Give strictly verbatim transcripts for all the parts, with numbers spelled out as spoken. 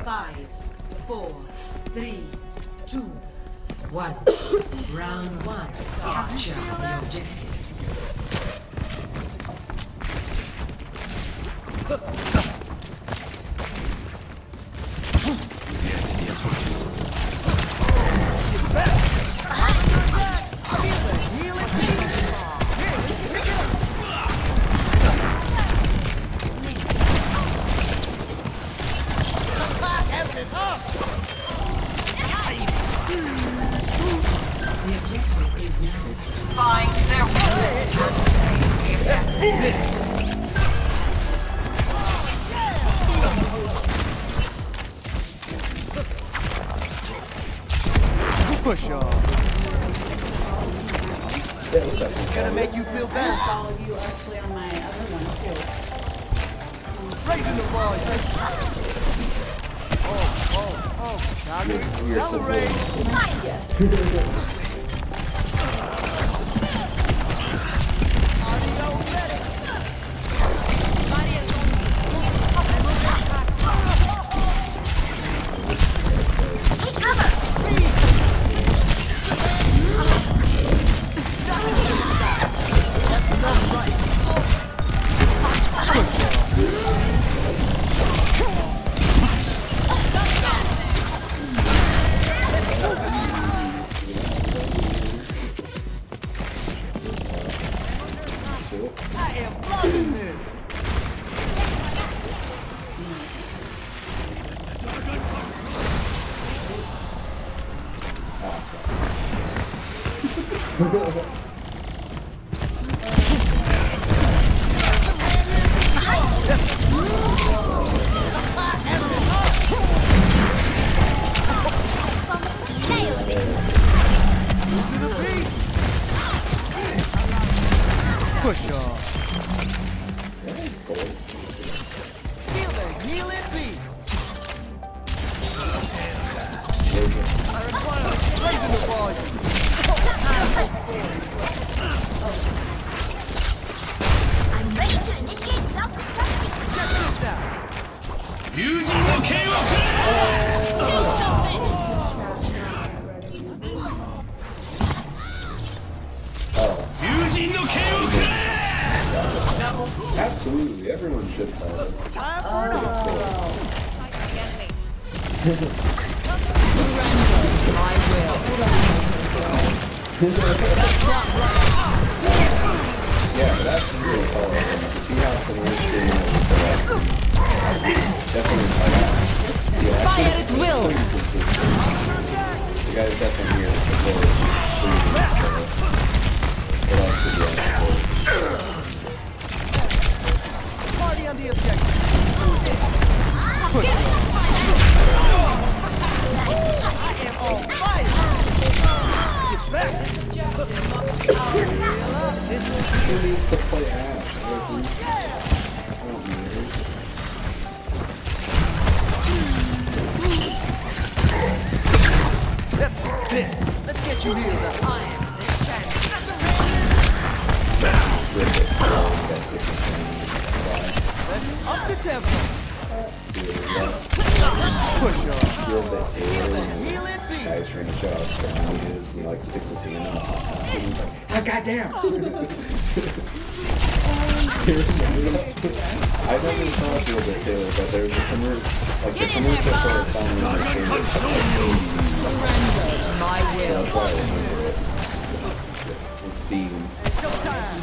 Five, four, three, two, one. Round one. Capture the objective. Push off. It's gonna make you feel better. I follow you actually on my other one too. Raising the volume. Oh, oh, oh. Time to accelerate. I am loving this. Push off. Feel the healing beat. I require raising the volume. I'm ready to initiate self-destruct. Check this out. Ryujin no Ken wo kure! Do something! Ryujin no Ken wo kure! Absolutely, everyone should follow. Time for an encore. Surrender to my will. Yeah, but that's really hard. See how similar stream is to that. Definitely fight out. Yeah, Fire at will. the guy's definitely here to support streaming. What else could you ask for? Party on the objective. Push. I am on fire. Get back. This will Who needs to play Ash? I don't think- yeah. I don't need it. Let's get you healed up. I am the champion. Rip it. Oh, you guys get this thing. Let's up the tempo. Push off. Feel that Feel tail the and healing beat. guy's trying to show how strong he is, and he like sticks his hand out. And he's like, ah, goddamn! I never saw Feel That Taylor, but there's a commercial, like the commercial for it found me on the Surrender to my will. That's why I remember it. The scene. Showtime.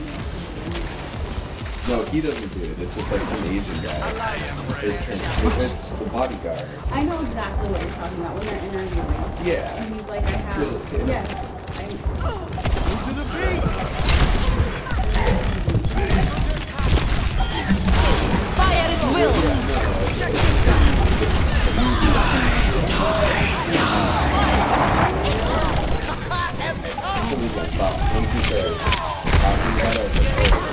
No, he doesn't do it. It's just like some Asian guy. It's, it's the bodyguard. I know exactly what you're talking about when they're interviewing. Yeah. And he's like, I have. Yes. I, Move to the beat. Fire at will. Check this out. Somebody's gonna stop. Once he says, talking about it, it's like, oh,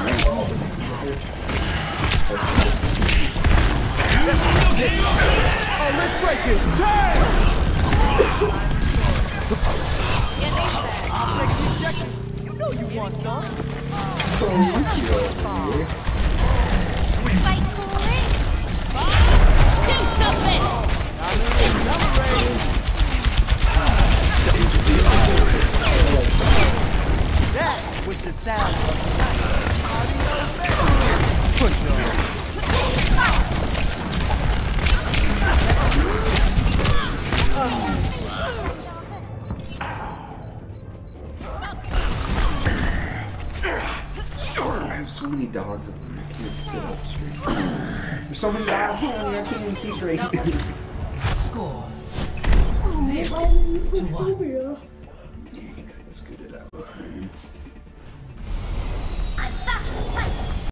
Oh, let's break it. Turn. I'll take the objective. You know you want some. Fight for it! Do something! have so many dogs up there. I can't sit up straight. There's so many dogs here. I can't even see straight. Score. Zero to one. Dang, I scooted out.